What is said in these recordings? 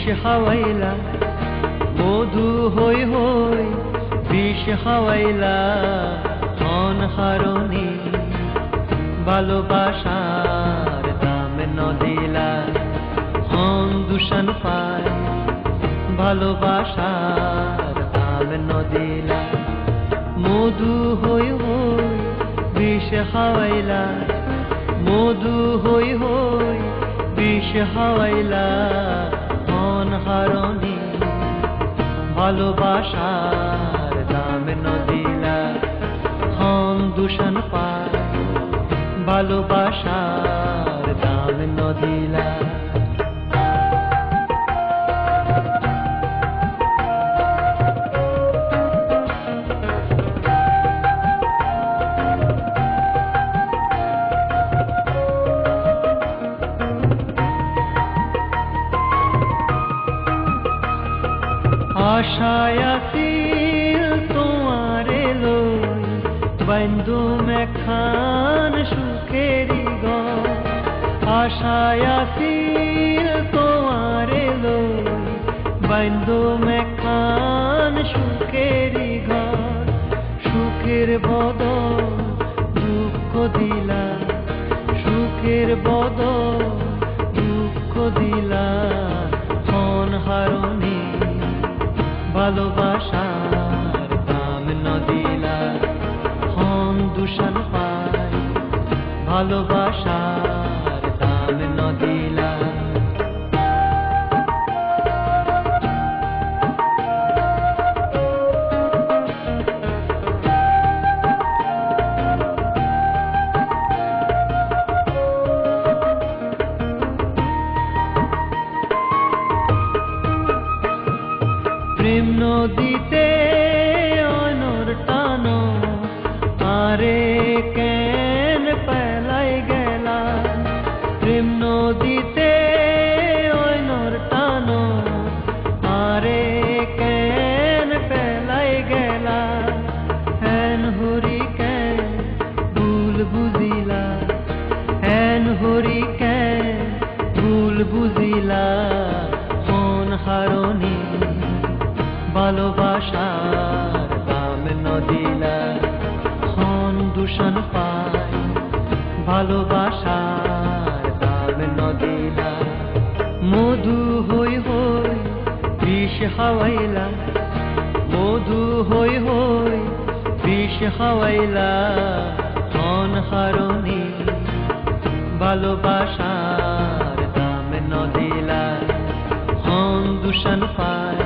খাওয়াইলা মধু হই হই বিষ খাওয়াইলা অনহারণী ভালোবাসার দাম নদিলা হন দূষণ পায় ভালোবাসার দাম নদিলা মধু হই হই বিষ খাওয়াইলা মধু হই হই বিষ খাওয়াইলা অনহারণী ভালোবাসার দাম নদিলা হন দূষণ পায় ভালোবাসার দাম নদিলা আশায় আছিল তোমারে লই বন্ধু মেখান সুখেরি ঘর আশায় আছিল তোমারে লই বন্ধু মেখান সুখেরি ঘর সুখের বদল দুঃখ দিলা সুখের বদল দুঃখ দিলা অনহারণী ভালোবাসার দাম নদিলা হন দূষণ পায় ভালোবাসার দাম নদিলা প্রেম নদীতে অনর টানো আরে কেন পেলাই গেলা প্রেম নদীতে অনর টানো আরে কেন পেলাই গেলা হেন হরি কেন ভুল বুঝিলা হেন হরি কেন ভুল বুঝিলা অনহারণী ভালোবাসার দাম নদিলা হন দূষণ পায় ভালোবাসার দাম নদিলা মধু হই হই বিষ খাওয়াইলা মধু হই হই বিষ খাওয়াইলা অনহারণী ভালোবাসার দাম নদিলা হন দূষণ পায়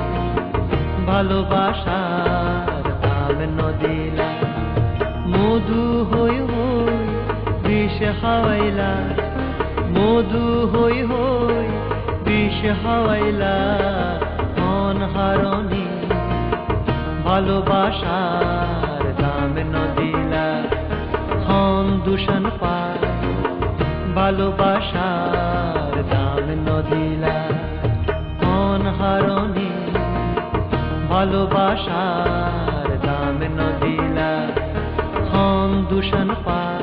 ভালোবাসার দাম নদিলা মধু হই হই বিষ খাওয়াইলা মধু হই হই বিষ খাওয়াইলা অনহারণী ভালোবাসার দাম নদিলা হন দূষণ পায় ভালোবাসার দাম নদিলা অনহারণী ভালোবাসার দাম নদিলা হন দূষণ পায়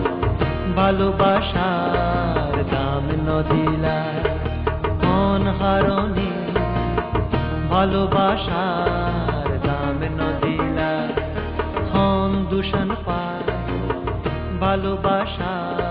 ভালোবাসার দাম নদিলা অনহারণী ভালোবাসার দাম নদিলা হন দূষণ পায় ভালোবাসার